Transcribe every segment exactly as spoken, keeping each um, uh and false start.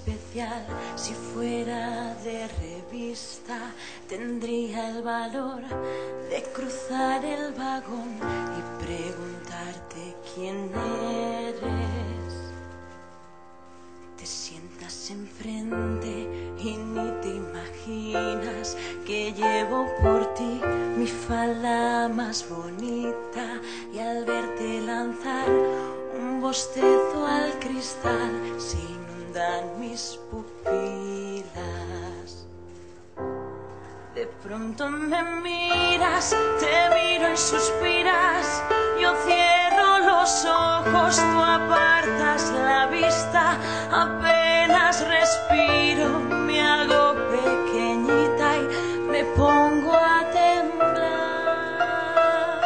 especial. Si fuera de revista, tendría el valor de cruzar el vagón y preguntarte quién eres. Te sientas enfrente y ni te imaginas que llevo por ti mi falda más bonita, y al verte lanzar un bostezo al cristal se inundan mis pupilas. De pronto me miras, te miro y suspiras, yo cierro los ojos, tú apartas la vista, apenas respiro, me hago pequeñita y me pongo a temblar.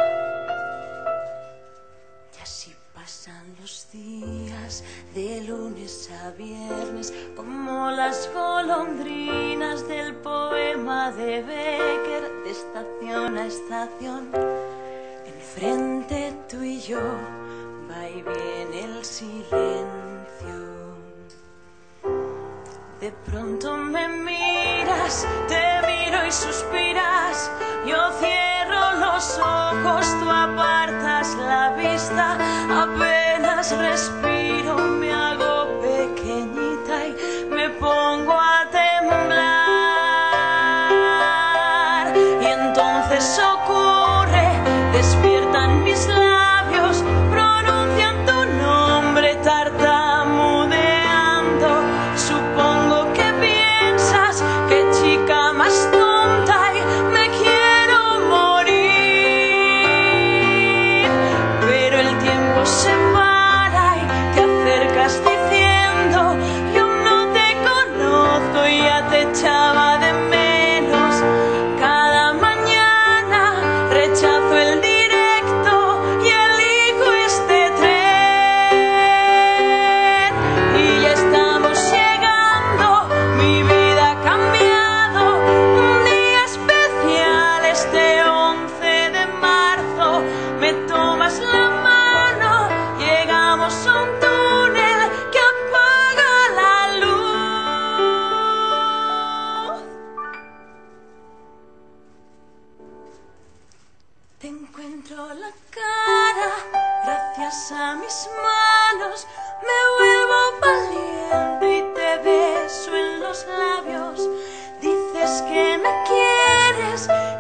Y así pasan los días, de lunes a viernes, como las golondrinas del poema de Becker, de estación a estación. Enfrente tú y yo, va y viene el silencio. De pronto me miras, te miro y suspiras, yo cierro los ojos, tú apartas la vista, apenas respiro, me hago pequeñita y me pongo a temblar. Y entonces ocurre, despiertan mis labios, pronuncian tu nombre tartamudeando. Supongo que piensas, qué chica más tonta, y me quiero morir. Pero el tiempo se para y te acercas diciendo, yo no te conozco y ya te echaba de menos. Cada mañana rechazo el directo y elijo este tren. Y ya estamos llegando, mi vida ha cambiado. Un día especial, este once de marzo. Me tomas la mano, llegamos a un túnel que apaga la luz. Te encuentro la cara, gracias a mis manos, me vuelvo valiente y te beso en los labios. Dices que me quieres